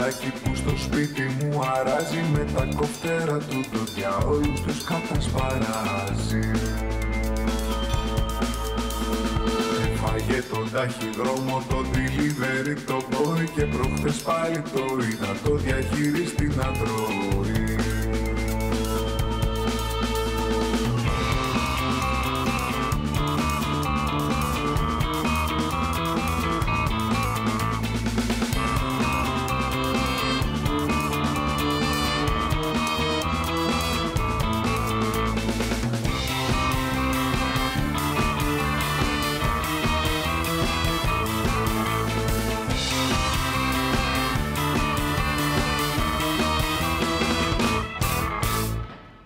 μπουφαλάκι που στο σπίτι μου αράζει, με τα κοφτέρα του το για όλους τους κατασπαράζει. Έφαγε τον ταχυδρόμο, το delivery, το boy, και προχτες πάλι το είδα το διαχειριστή να τρώει.